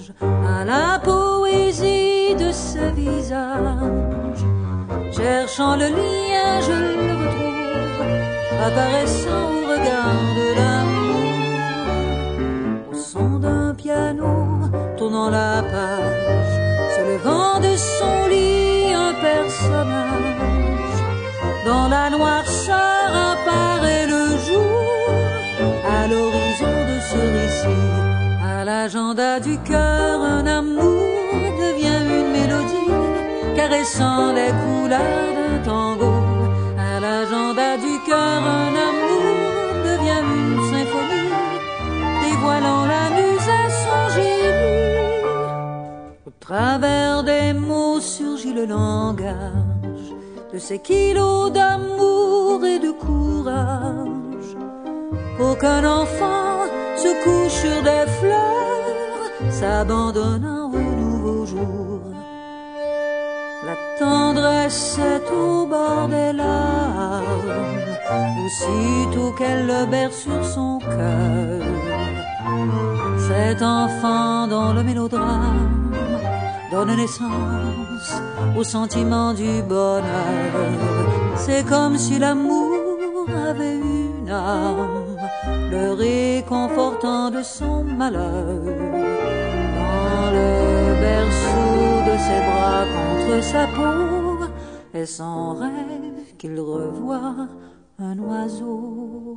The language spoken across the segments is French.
hommage à la poésie de ce visage. Cherchant le lien, je le retrouve, apparaissant au regard de l'amour. Au son d'un piano, tournant la page, se levant de son lit, un personnage. Dans la noirceur apparaît le jour, à l'horizon de ce récit. À l'agenda du cœur, un amour devient une mélodie, caressant les couleurs d'un tango. À l'agenda du cœur, un amour devient une symphonie, dévoilant la muse à son génie. Au travers des mots surgit le langage de ces kilos d'amour et de courage. Qu'aucun enfant se couche sur des fleurs, s'abandonnant au nouveau jour. La tendresse est au bord des larmes, aussitôt qu'elle le berce sur son cœur. Cet enfant dont le mélodrame donne naissance au sentiment du bonheur. C'est comme si l'amour avait une âme, le réconfortant de son malheur. Dans le berceau de ses bras contre sa peau, est son rêve qu'il revoit un oiseau.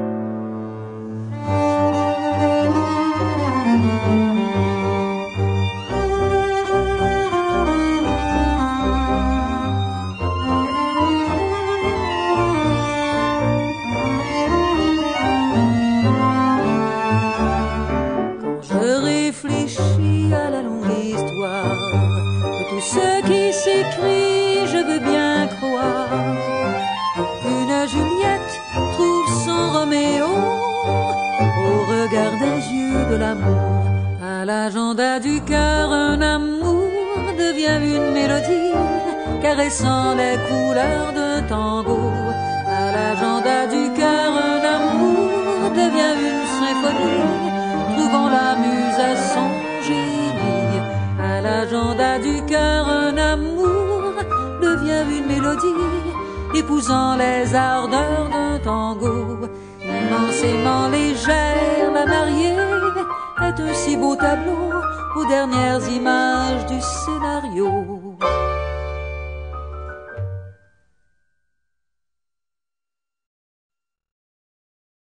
Réfléchis à la longue histoire de tout ce qui s'écrit, je veux bien croire qu'une Juliette trouve son Roméo au regard des yeux de l'amour. À l'agenda du cœur, un amour devient une mélodie, caressant les couleurs d'un tango. À l'agenda du cœur, un amour devient une symphonie, trouvant la muse à son génie. À l'agenda du cœur, un amour devient une mélodie, épousant les ardeurs d'un tango. Immensément légère, la mariée est un si beau tableau aux dernières images du scénario.